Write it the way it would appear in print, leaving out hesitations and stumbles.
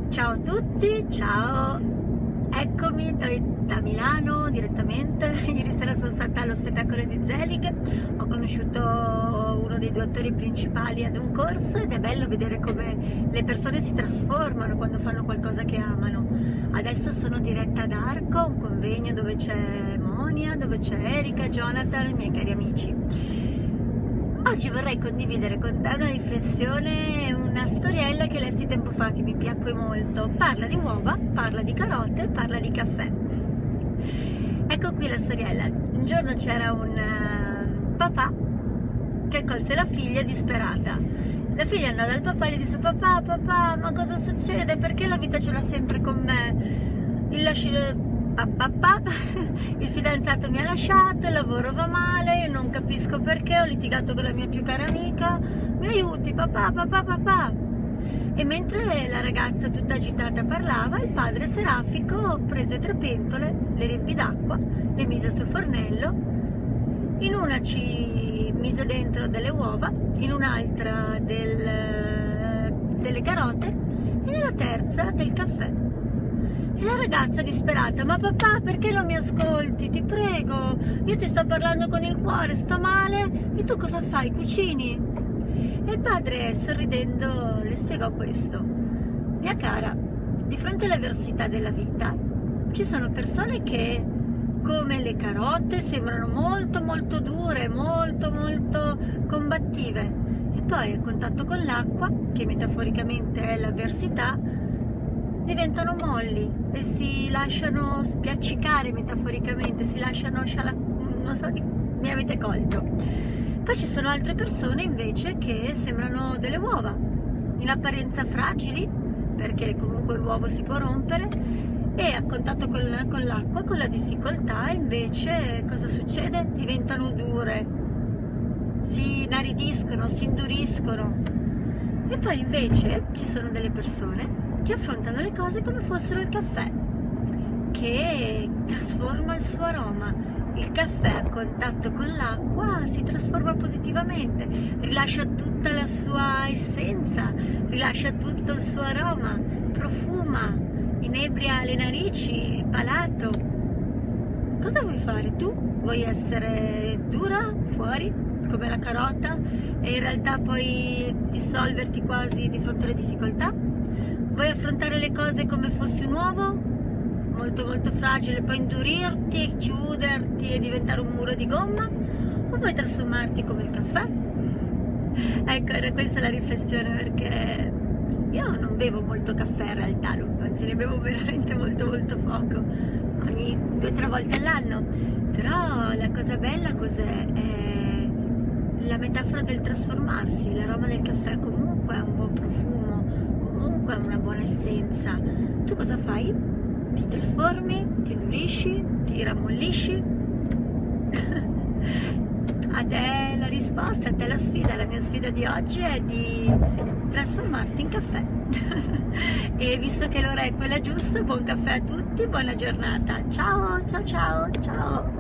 Ciao a tutti, ciao, eccomi da Milano direttamente. Ieri sera sono stata allo spettacolo di Zelig, ho conosciuto uno dei due attori principali ad un corso ed è bello vedere come le persone si trasformano quando fanno qualcosa che amano. Adesso sono diretta ad Arco, un convegno dove c'è Monia, dove c'è Erika, Jonathan, i miei cari amici. Oggi vorrei condividere con te una riflessione, una storiella che lessi tempo fa che mi piacque molto. Parla di uova, parla di carote, parla di caffè. Ecco qui la storiella. Un giorno c'era un papà che colse la figlia disperata. La figlia andò dal papà e gli disse: papà, ma cosa succede? Perché la vita ce l'ha sempre con me? Il fidanzato mi ha lasciato, il lavoro va male, io non capisco perché, ho litigato con la mia più cara amica, mi aiuti papà. E mentre la ragazza tutta agitata parlava, il padre serafico prese 3 pentole, le riempì d'acqua, le mise sul fornello, in una ci mise dentro delle uova, in un'altra delle carote e nella terza del caffè. E la ragazza disperata: ma papà, perché non mi ascolti? Ti prego, io ti sto parlando con il cuore, sto male e tu cosa fai? Cucini? E il padre, sorridendo, le spiegò questo: mia cara, di fronte alle avversità della vita ci sono persone che, come le carote, sembrano molto dure, molto combattive, e poi a contatto con l'acqua, che metaforicamente è l'avversità, diventano molli e si lasciano spiaccicare, metaforicamente, si lasciano non so, mi avete colto. Poi ci sono altre persone invece che sembrano delle uova, in apparenza fragili, perché comunque l'uovo si può rompere, e a contatto con l'acqua, con la difficoltà, invece cosa succede? Diventano dure, si inaridiscono, si induriscono. E poi invece ci sono delle persone che affrontano le cose come fossero il caffè, che trasforma il suo aroma. Il caffè a contatto con l'acqua si trasforma positivamente, rilascia tutta la sua essenza, rilascia tutto il suo aroma, profuma, inebria le narici, il palato. Cosa vuoi fare tu? Vuoi essere dura fuori, come la carota, e in realtà poi dissolverti quasi di fronte alle difficoltà? Vuoi affrontare le cose come fossi un uovo, molto fragile, poi indurirti e chiuderti e diventare un muro di gomma? O vuoi trasformarti come il caffè? Ecco, era questa la riflessione, perché io non bevo molto caffè in realtà, anzi ne bevo veramente molto poco, ogni 2-3 volte all'anno. Però la cosa bella cos'è? È la metafora del trasformarsi. L'aroma del caffè comunque ha un buon profumo, comunque ha una buona essenza. Tu cosa fai? Ti trasformi, ti indurisci, ti rammollisci? A te la risposta, a te la sfida. La mia sfida di oggi è di trasformarti in caffè. E visto che l'ora è quella giusta, buon caffè a tutti, buona giornata. Ciao.